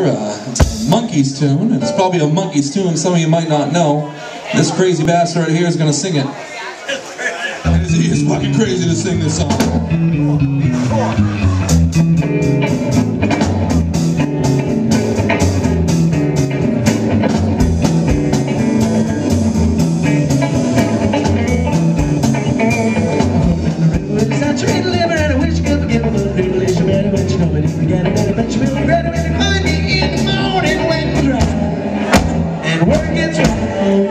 It's a Monkees tune, and it's probably a Monkees tune some of you might not know. This crazy bastard right here is going to sing it. And he is fucking crazy to sing this song. And work gets wrong.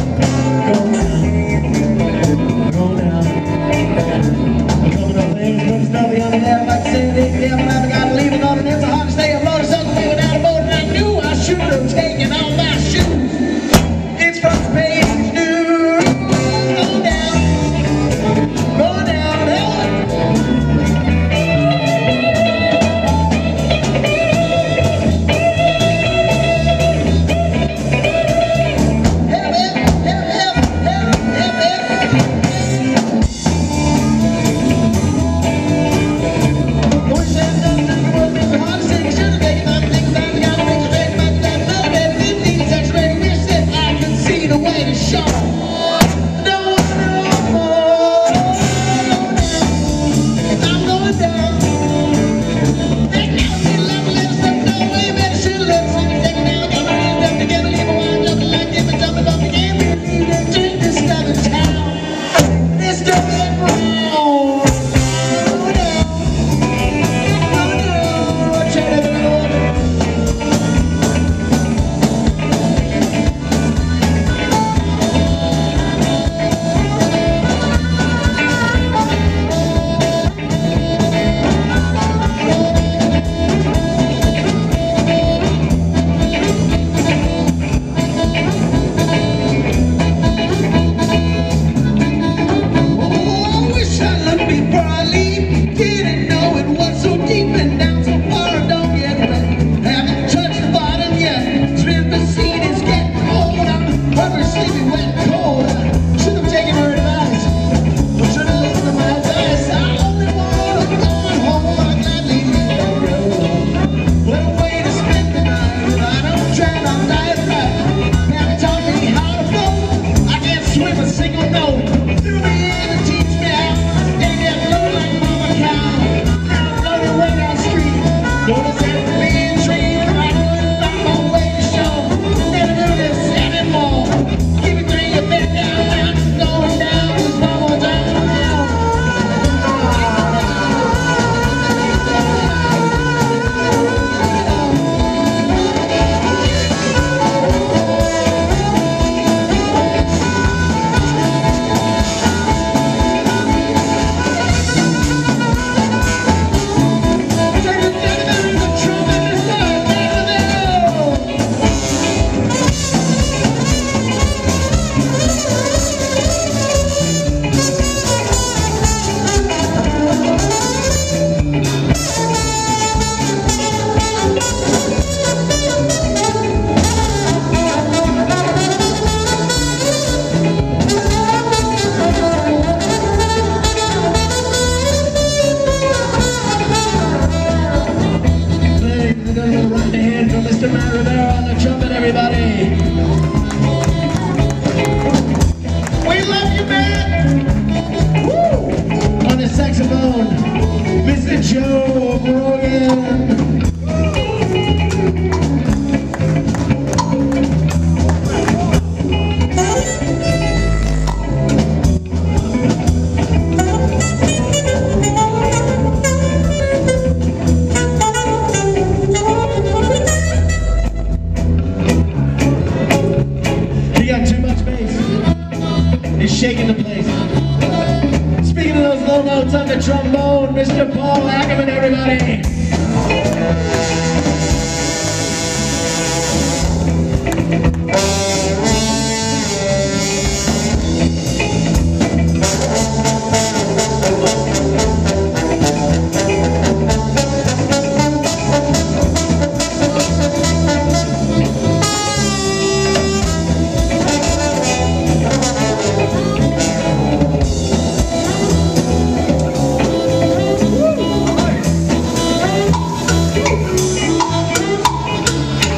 Go down. I'm coming up there, it's gonna stop me on the left, like I said, but I gotta leave it on the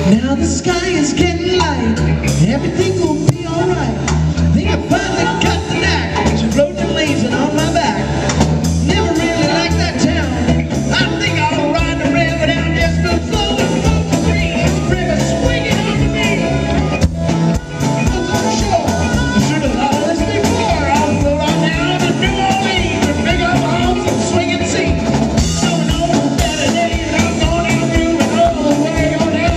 Now the sky is getting light, everything will be alright. Think I finally got the knack, she floats and lazing on my back. Never really liked that town, I think I'll ride the river down, just go slow and float the breeze. River swinging on the beat. What's on shore? I should have thought of this before. I'll go right down to New Orleans and pick up arms and swinging seats. So no better days, I'm going out grooving all the way on down.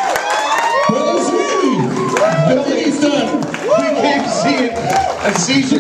Billy's done. We can't see it.